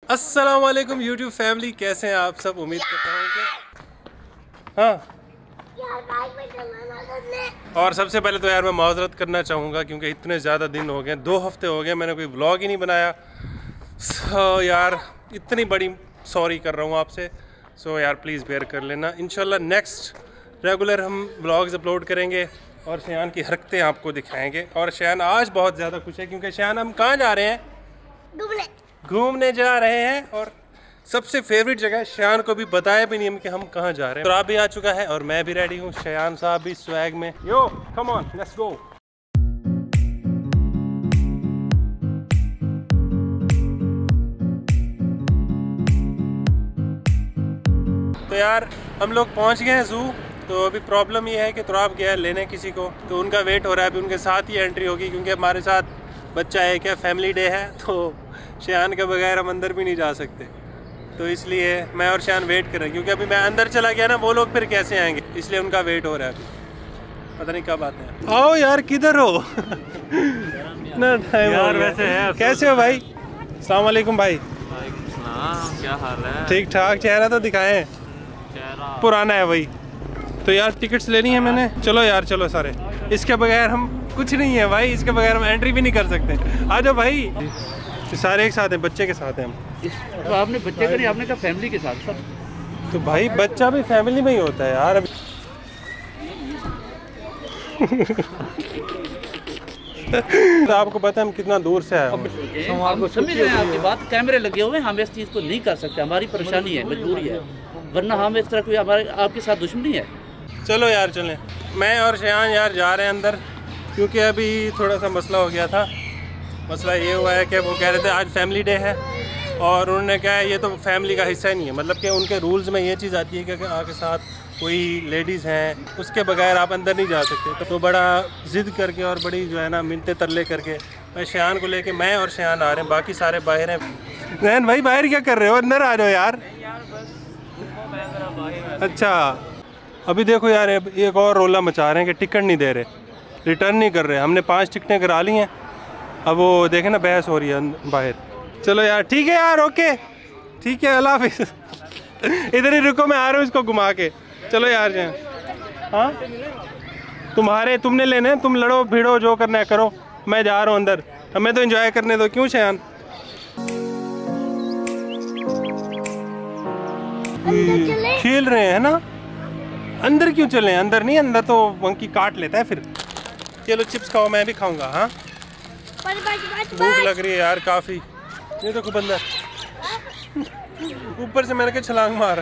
अस्सलाम वालेकुम YouTube family, कैसे हैं आप सब। उम्मीद करता हूँ कि हाँ। और सबसे पहले तो यार मैं माजरत करना चाहूँगा क्योंकि इतने ज़्यादा दिन हो गए, 2 हफ्ते हो गए मैंने कोई व्लॉग ही नहीं बनाया। यार इतनी बड़ी सॉरी कर रहा हूँ आपसे। यार प्लीज़ बेयर कर लेना। इंशाल्लाह नेक्स्ट रेगुलर हम व्लॉग्स अपलोड करेंगे और शयान की हरकतें आपको दिखाएंगे। और शयान आज बहुत ज़्यादा खुश है क्योंकि शयान हम कहाँ जा रहे हैं? घूमने जा रहे हैं। और सबसे फेवरेट जगह शयान को भी बताया भी नहीं हम कि हम कहाँ जा रहे हैं। तो आप भी आ चुका है और मैं भी रेडी हूँ, शयान साहब भी स्वैग में। Yo come on let's go. तो यार हम लोग पहुँच गए हैं ज़ू। तो अभी प्रॉब्लम ये है कि तुराब गया है लेने किसी को, तो उनका वेट हो रहा है। अभी उनके साथ ही एंट्री होगी क्योंकि हमारे साथ बच्चा है, क्या फैमिली डे है, तो शयान के बगैर हम अंदर भी नहीं जा सकते। तो इसलिए मैं और शयान वेट कर रहे हैं क्योंकि अभी मैं अंदर चला गया ना, वो लोग फिर कैसे आएंगे, इसलिए उनका वेट हो रहा है। अभी पता नहीं कब आते हैं। आओ यार किधर हो? ना टाइम यार वैसे है। कैसे हो भाई? अस्सलाम वालेकुम भाई। क्या हाल है? ठीक ठाक। चेहरा तो दिखाएं, पुराना है वही। तो यार टिकट्स लेनी है मैंने। चलो यार चलो सारे, इसके बगैर हम कुछ नहीं है भाई, इसके बगैर हम एंट्री भी नहीं कर सकते। आ जाओ भाई। सारे एक साथ हैं, बच्चे के साथ हैं हम। तो आपने बच्चे का नहीं, आपने कहा फैमिली के साथ सब। तो भाई बच्चा भी फैमिली में ही होता है यार। अभी तो आपको पता है हम कितना दूर से आए हैं। हम समझ रहे हैं आपकी बात, कैमरे लगे हुए हैं, हम इस चीज़ को नहीं कर सकते, हमारी परेशानी है, मजबूरी है, वरना हम इस तरह कोई हमारे आपके साथ दुश्मनी है। चलो यार चलें। मैं और शयान यार जा रहे हैं अंदर क्योंकि अभी थोड़ा सा मसला हो गया था। मसला ये हुआ है कि वो कह रहे थे आज फैमिली डे है और उन्होंने कहा ये तो फैमिली का हिस्सा नहीं है। मतलब कि उनके रूल्स में ये चीज़ आती है कि आपके साथ कोई लेडीज़ हैं उसके बगैर आप अंदर नहीं जा सकते। तो बड़ा ज़िद करके और बड़ी जो है ना मिन्नतें तरले करके मैं शयान को लेके, मैं और शयान आ रहे हैं, बाकी सारे बाहर हैं। नैन भाई बाहर क्या कर रहे हो? अंदर आ जाओ यार। अच्छा अभी देखो यार एक और रोला मचा रहे हैं कि टिकट नहीं दे रहे, रिटर्न नहीं कर रहे। हमने 5 टिकटें करा ली हैं, अब वो देखें ना बहस हो रही है बाहर। चलो यार ठीक है यार, ओके ठीक है, अल्लाह हाफिज़। इधर ही रुको, मैं आ रहा हूँ इसको घुमा के। चलो यार जाए। हाँ तुमने लेने, तुम लड़ो भिड़ो जो करना है करो, मैं जा रहा हूँ अंदर। हमें तो एंजॉय करने दो। क्यों शयान? खेल रहे हैं ना, अंदर क्यों चले? अंदर नहीं, अंदर तो मंकी काट लेता है फिर। चलो चिप्स खाओ, मैं भी खाऊंगा। हाँ भूख लग रही है यार काफ़ी। ये देखो बंदर ऊपर से मैंने क्या छलांग मारा।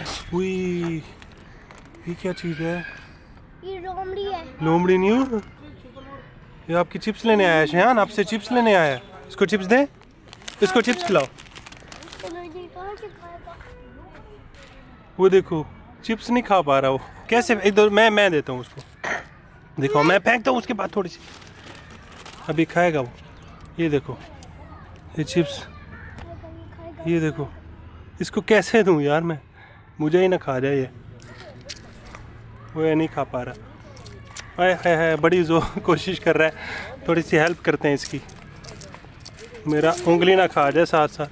ये क्या चीज़ है? ये लोमड़ी है। लोमड़ी नहीं हो, ये आपकी चिप्स लेने आया है शयान, आपसे चिप्स लेने आया है। इसको चिप्स दें, इसको चिप्स खिलाओ। वो देखो चिप्स नहीं खा पा रहा वो। कैसे? इधर मैं देता हूँ उसको। देखो मैं फेंकता हूँ उसके बाद थोड़ी सी, अभी खाएगा वो। ये देखो ये चिप्स, ये देखो इसको कैसे दूँ यार मैं, मुझे ही ना खा जाए ये। वो ये नहीं खा पा रहा। है बड़ी जो कोशिश कर रहा है, थोड़ी सी हेल्प करते हैं इसकी, मेरा उंगली ना खा जाए साथ साथ।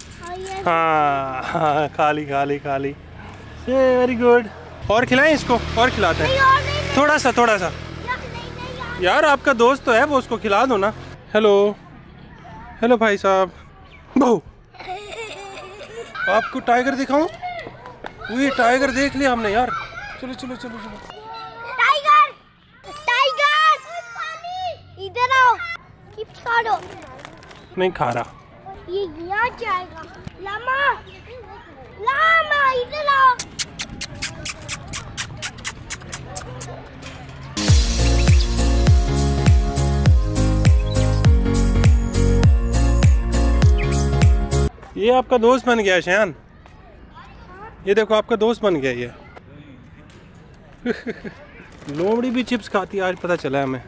हाँ खाली वेरी गुड। और खिलाएं इसको? और खिलाते हैं थोड़ा सा यार, आपका दोस्त तो है वो, उसको खिला दो ना। हेलो भाई साहब। बहू आपको टाइगर दिखाऊं? ये टाइगर देख लिया हमने यार। चलो टाइगर इधर आओ, चिप्स खा लो। नहीं खा रहा। ये यहाँ जाएगा। लामा इधर आओ। ये आपका दोस्त बन गया शयान, ये देखो आपका दोस्त बन गया ये। लोमड़ी भी चिप्स खाती है आज पता चला हमें।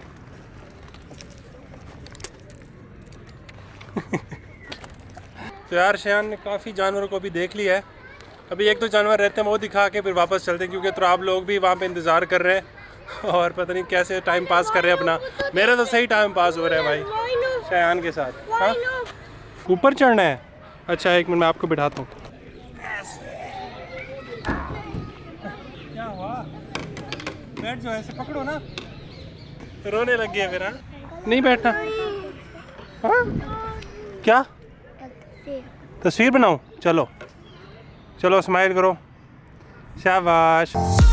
तो यार शयान ने काफ़ी जानवरों को भी देख लिया है। अभी 1-2 जानवर रहते हैं वो दिखा के फिर वापस चलते हैं क्योंकि तो आप लोग भी वहाँ पे इंतज़ार कर रहे हैं और पता नहीं कैसे टाइम पास कर रहे हैं अपना। मेरा तो सही टाइम पास हो रहा है भाई शयान के साथ। हाँ ऊपर चढ़ना है? अच्छा 1 मिनट मैं आपको बिठाता हूँ। क्या हुआ? बैठ जाओ, ऐसे पकड़ो ना। रोने लग गया मेरा। नहीं बैठना। हाँ? क्या तस्वीर बनाऊं? चलो चलो स्माइल करो, शाबाश।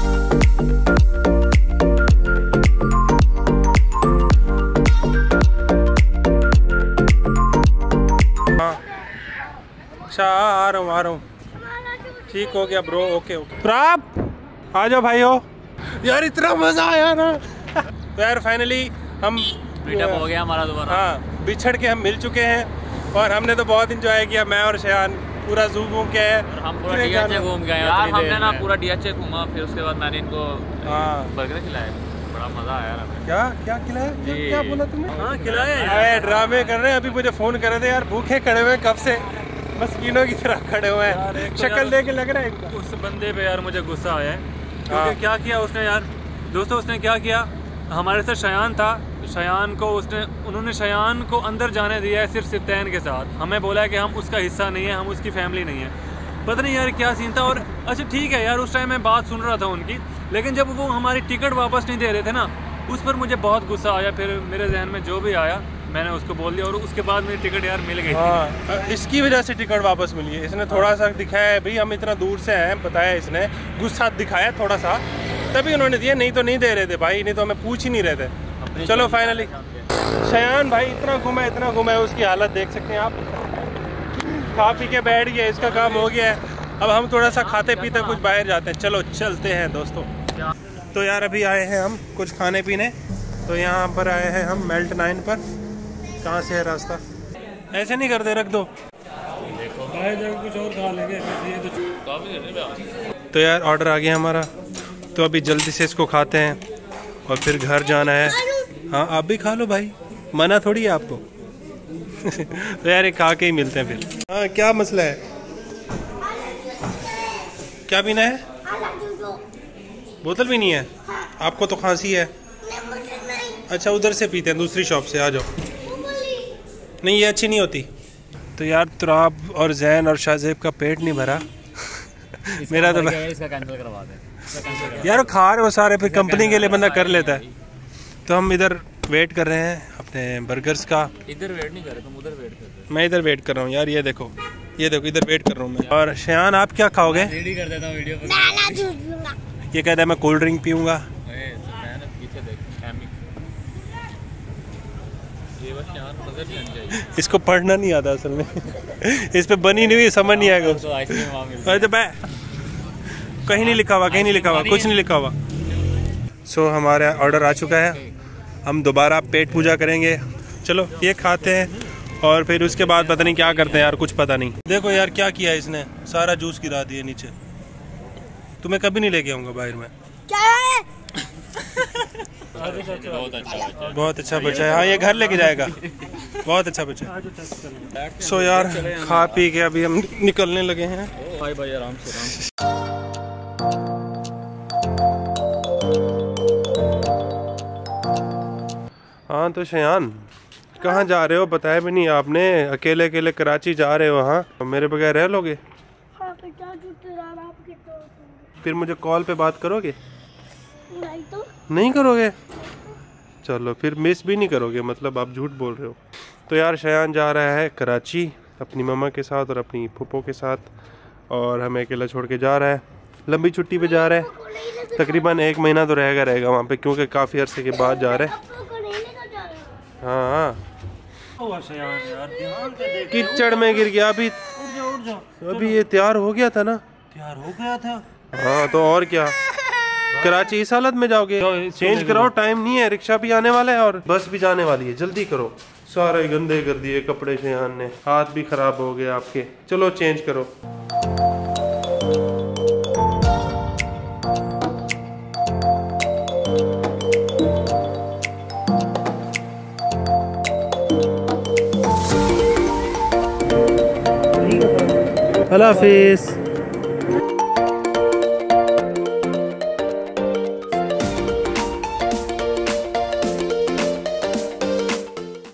हाँ अच्छा आ रहा हूँ ठीक हो गया ब्रो। ओके ओके प्राप आ जाओ भाई हो। यार इतना मजा आया ना। तो यार फाइनली हम मीटअप हो गया हमारा दोबारा। हाँ बिछड़ के हम मिल चुके हैं और हमने तो बहुत इंजॉय किया। मैं और शयान पूरा जू घूम के आए। हम पूरा डीएचए घूम गए यार। हमने ना पूरा डीएचए घूमा, फिर उसके बाद मैंने इनको बर्गर खिलाया, बड़ा मजा आया यार। क्या क्या खिलाया? क्या बोला तुमने? हाँ खिलाया। ड्रामे कर रहे हैं। अभी मुझे फोन कर रहे थे यार, भूखे खड़े हुए कब से, मस्कीनों की तरह खड़े हुए हैं। शक्ल देख के लग रहा है उस बंदे पे यार मुझे गुस्सा आया है क्योंकि क्या किया उसने यार। दोस्तों उसने क्या किया, हमारे साथ शयान था, शयान को उन्होंने शयान को अंदर जाने दिया है सिर्फ सिप्तैन के साथ। हमें बोला है कि हम उसका हिस्सा नहीं है, हम उसकी फैमिली नहीं है। पता नहीं यार क्या सीन था। और अच्छा ठीक है यार, उस टाइम मैं बात सुन रहा था उनकी, लेकिन जब वो हमारी टिकट वापस नहीं दे रहे थे ना, उस पर मुझे बहुत गुस्सा आया। फिर मेरे जहन में जो भी आया मैंने उसको बोल दिया और उसके बाद मेरी टिकट यार मिल गई। हाँ इसकी वजह से टिकट वापस मिली है। इसने थोड़ा सा दिखाया है, भाई हम इतना दूर से हैं, बताया इसने, गुस्सा दिखाया थोड़ा सा, तभी उन्होंने दिया, नहीं तो नहीं दे रहे थे भाई, नहीं तो हमें पूछ ही नहीं रहे थे। चलो फाइनली शयान भाई इतना घुमा है, उसकी हालत देख सकते हैं आप। खा पी के बैठ गया, इसका काम हो गया है। अब हम थोड़ा सा खाते पीते कुछ बाहर जाते हैं। चलो चलते हैं दोस्तों। तो यार अभी आए हैं हम कुछ खाने पीने। तो यहाँ पर आए हैं हम मेल्ट 9 पर। कहाँ से है रास्ता? ऐसे नहीं करते, रख दो, कुछ और खा लेंगे। तो यार ऑर्डर आ गया हमारा, तो अभी जल्दी से इसको खाते हैं और फिर घर जाना है। हाँ आप भी खा लो भाई, मना थोड़ी है आपको। तो यार एक खा के ही मिलते हैं फिर। हाँ क्या मसला है, क्या पीना है? बोतल भी नहीं है आपको? तो खांसी है। अच्छा उधर से पीते हैं, दूसरी शॉप से। आ जाओ। नहीं ये अच्छी नहीं होती। तो यार तुराब और जैन और शाहजेब का पेट नहीं भरा। मेरा तो इसका कैंसिल करवा दे यार, खा रहे हो सारे, फिर कंपनी के लिए बंदा कर लेता है। तो हम इधर वेट कर रहे हैं अपने बर्गर्स का। इधर वेट नहीं कर रहे, तुम उधर वेट कर रहे हो। मैं इधर वेट कर रहा हूँ यार, ये देखो इधर वेट कर रहा हूँ मैं। और शयान आप क्या खाओगे? रेडी कर देता हूँ वीडियो पर। ये कहता है मैं कोल्ड ड्रिंक पीऊंगा। इसको पढ़ना नहीं आता असल में। इस पे बनी नहीं हुई, समझ नहीं आएगा। तो कहीं नहीं लिखा हुआ, कुछ नहीं लिखा हुआ। सो हमारा ऑर्डर आ चुका है, हम दोबारा पेट पूजा करेंगे। चलो ये खाते हैं और फिर उसके बाद पता नहीं क्या करते हैं यार, कुछ पता नहीं। देखो यार क्या किया इसने, सारा जूस गिरा दिया नीचे। तुम्हें कभी नहीं लेके आऊँगा बाहर में। बहुत अच्छा बच्चा है। हाँ ये घर लेके जाएगा, बहुत अच्छा बच्चा है। सो यार खा पी के अभी हम निकलने लगे हैं। भाई आराम से। हाँ तो शयान कहाँ जा रहे हो, बताया भी नहीं आपने। अकेले अकेले कराची जा रहे हो? हाँ मेरे बगैर रह लोगे? फिर मुझे कॉल पे बात करोगे? नहीं करोगे? चलो फिर मिस भी नहीं करोगे, मतलब आप झूठ बोल रहे हो। तो यार शयान जा रहा है कराची अपनी मम्मा के साथ और अपनी फूफो के साथ, और हमें अकेला छोड़ के जा रहा है। लंबी छुट्टी पे जा रहा है, तकरीबन 1 महीना तो रहेगा वहाँ पे, क्योंकि काफ़ी अरसे के बाद जा रहा है। हाँ कीचड़ में गिर गया। अभी ये तैयार हो गया था ना? तैयार हो गया था। हाँ तो और क्या, कराची इस हालत में जाओगे? चेंज कराओ, टाइम नहीं है, रिक्शा भी आने वाला है और बस भी जाने वाली है, जल्दी करो। सारे गंदे कर दिए कपड़े शयान ने, हाथ भी खराब हो गए आपके। चलो चेंज करो। अल्लाह हाफिज़।